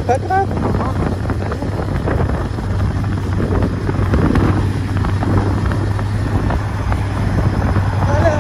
pas grave. Voilà.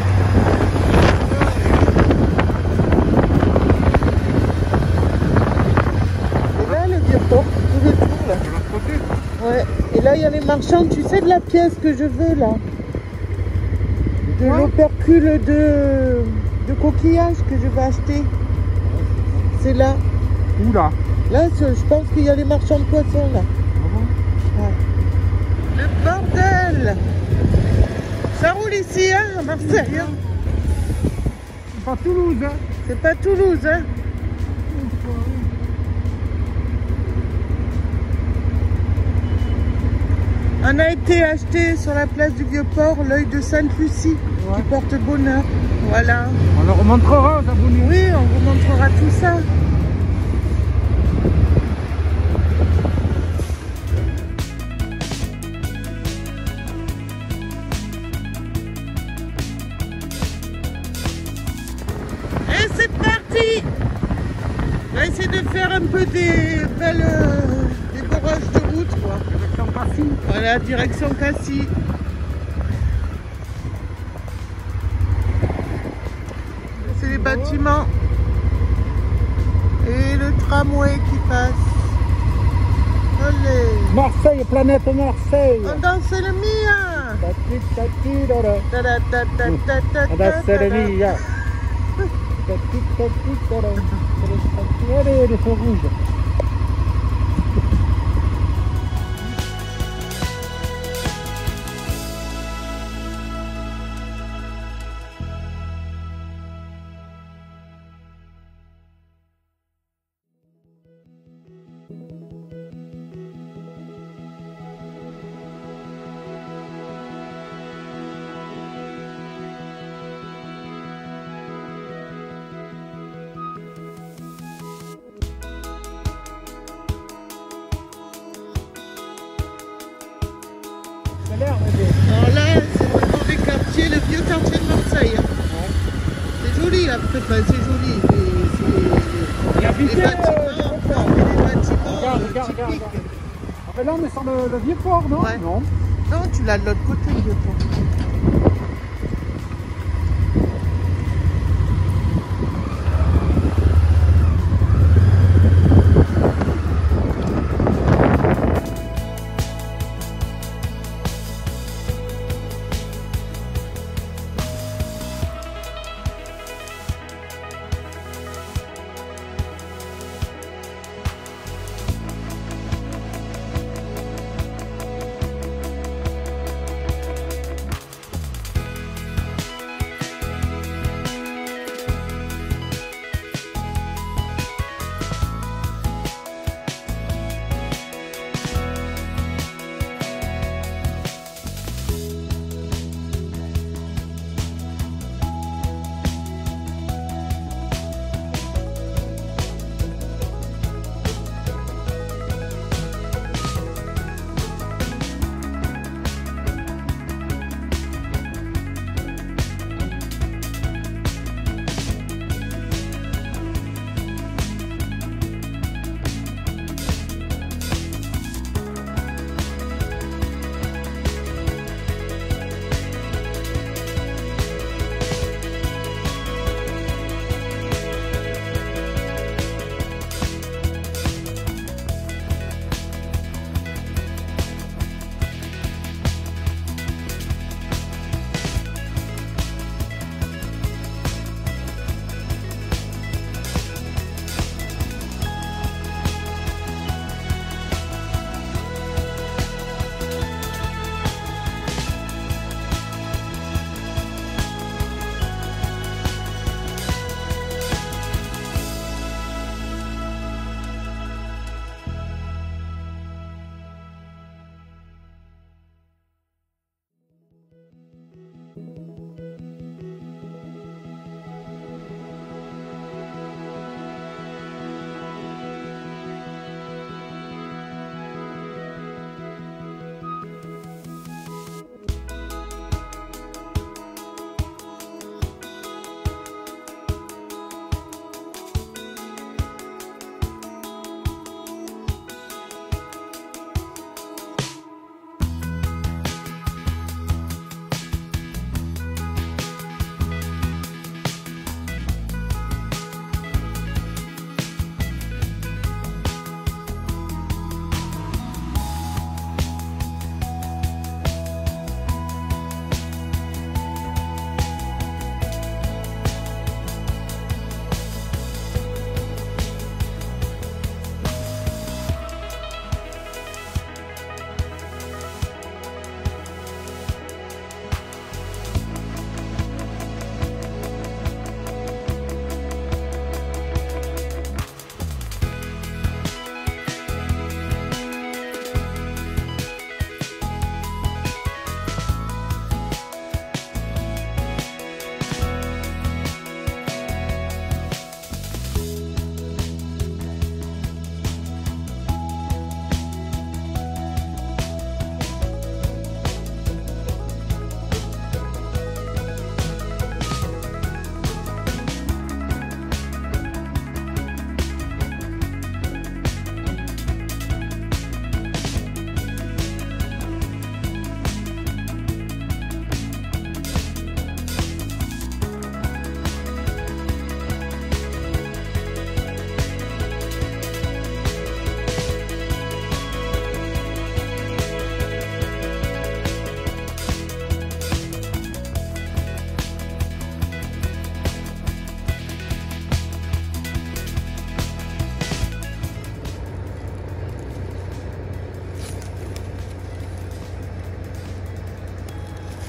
Et là, le vieux port, tout le tour là. De l'autre côté. Ouais. Et là, il y a les marchands, tu sais, de la pièce que je veux là. De l'opercule de coquillage que je vais acheter. C'est là. Où là? Là, je pense qu'il y a les marchands de poissons là. Ouais. Le bordel! Ça roule ici, hein, à Marseille. Hein. C'est pas Toulouse, hein? C'est pas Toulouse, hein? On a été acheté sur la place du Vieux-Port l'œil de Sainte-Lucie, qui porte bonheur. Voilà. On leur montrera aux abonnés. Oui, on vous montrera tout ça. Et c'est parti! On va essayer de faire un peu des belles des barrages de route, quoi. Direction Passy. Voilà, direction Cassis. C'est les bâtiments. Et le tramway qui passe. Allez. Marseille, planète Marseille. On danse le mia. On danse le mia. Allez, les feux rouges. Alors là, c'est vraiment des quartiers, le vieux quartier de Marseille. Hein. Ouais. C'est joli, après, enfin, c'est joli. Il y a Les bâtiments, les bâtiments regarde. Après là, on est sur le vieux port, non? Ouais. Non. Non, tu l'as de l'autre côté, le vieux port.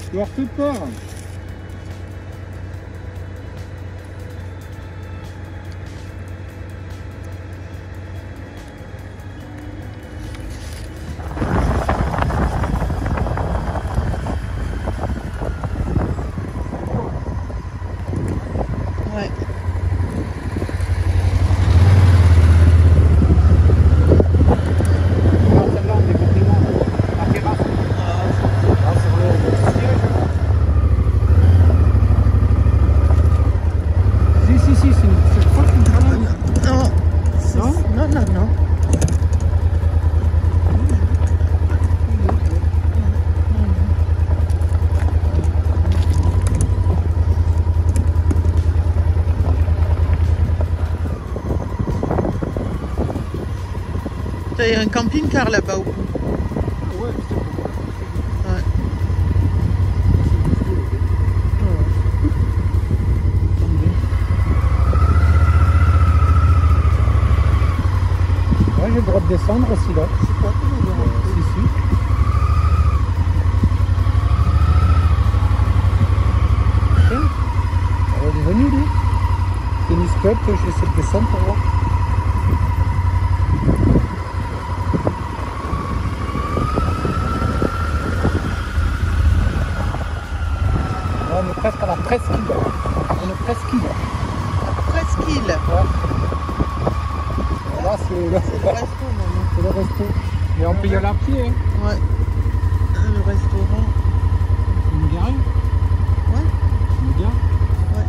Tu vas avoir toute peur. Ouais. Celle-là, on est complètement la terrasse. Là, sur le siège. Si, c'est pas une grenade. Non. Non? Non. Il y a un camping-car là-bas au bout. Ouais, Ouais. ouais, j'ai le droit de descendre aussi là. Je sais pas comment on va rentrer. Si. Tiens, il est venu lui. Tennis club, je vais essayer de descendre pour voir. On est presque à la presqu'île. On est presqu'île. Presqu'île. Ouais. Là, c'est C'est le resto, maman. le resto. Et on peut y aller à pied. Hein. Ouais. Le restaurant. On est garé. Ouais. On est garé. Ouais.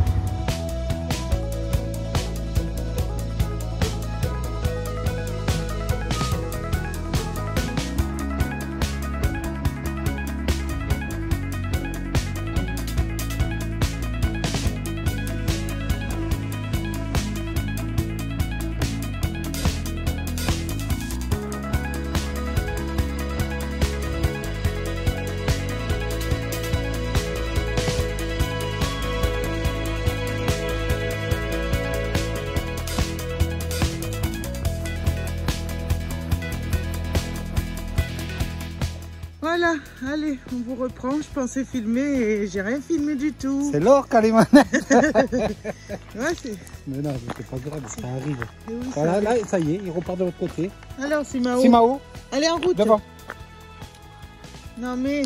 Voilà, allez, on vous reprend. Je pensais filmer et j'ai rien filmé du tout. C'est l'or, Calimane. Ouais, c'est... Mais non, c'est pas grave, ça arrive. Et où Voilà, ça là, ça y est, il repart de l'autre côté. Alors, Simao. Simao, Allez, en route. devant. Non, mais...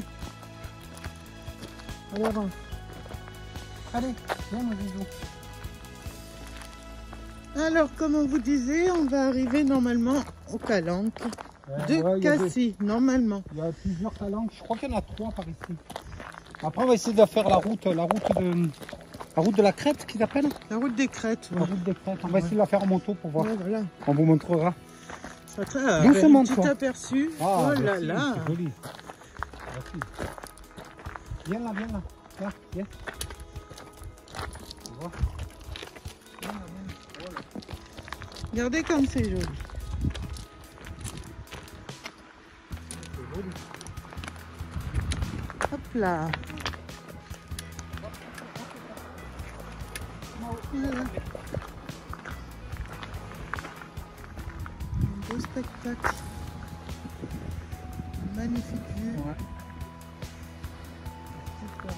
Allez, avance. Allez, viens, mon bisou. Alors, comme on vous disait, on va arriver normalement au Calanque de Cassis, normalement. Il y a plusieurs calanques, je crois qu'il y en a 3 par ici. Après, on va essayer de faire la route de la crête, qu'ils appellent. La route des crêtes. La route des crêtes. On va essayer de la faire en moto pour voir. Ouais, voilà. On vous montrera. Ça va Doucement, un petit toi. aperçu. Ah, Oh là merci, là. c'est joli. Merci. Viens là, viens là. Là, viens. Tu vois. Viens là, viens là. Voilà. Regardez comme c'est joli. C'est joli. Hop là. Voilà. Un beau spectacle. Une magnifique vue. Ouais. Super.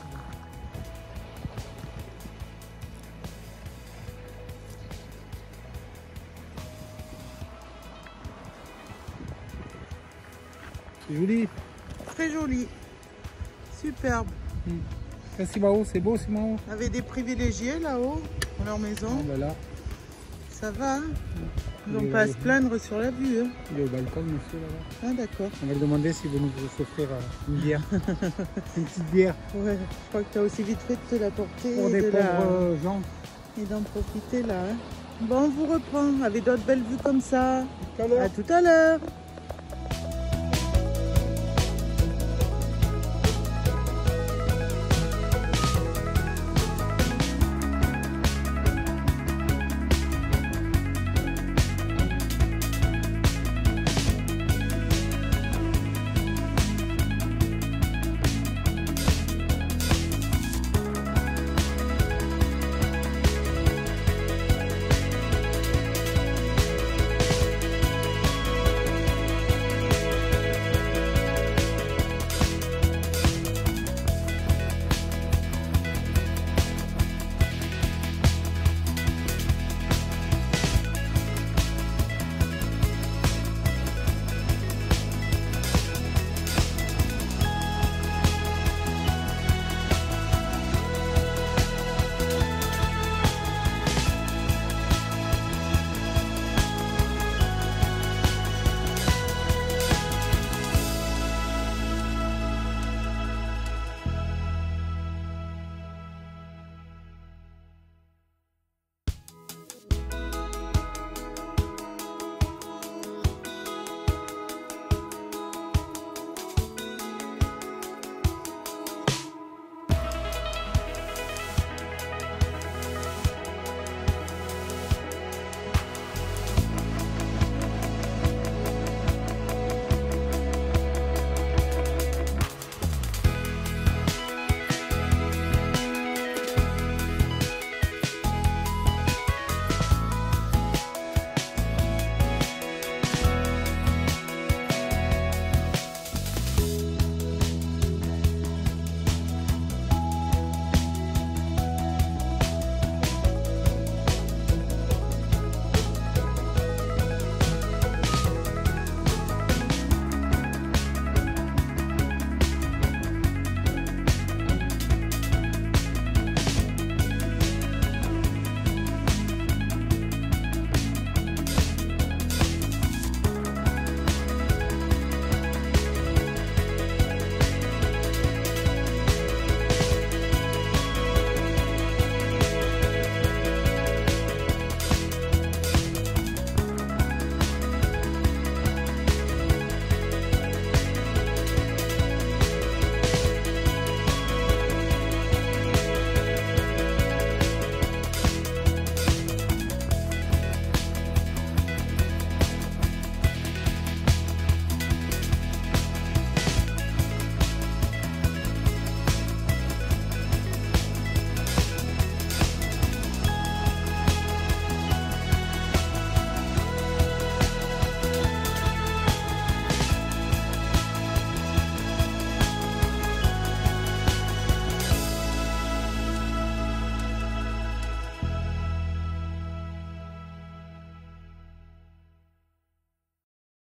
C'est joli. Très joli. Superbe. Ça, Simao, c'est beau, Simao. On avait des privilégiés là-haut, dans leur maison. Ah, ben là, Ça va, hein. Ils Il n'ont est- pas à se plaindre sur la vue. Hein. il est au balcon, monsieur, là-bas. Ah d'accord. On va lui demander s'il veut nous offrir une bière. Une petite bière. Ouais, je crois que tu as aussi vite fait de te la porter Pour et des pauvres gens. et d'en profiter là. Hein. Bon, on vous reprend avec d'autres belles vues comme ça. Tout à l'heure. À tout à l'heure.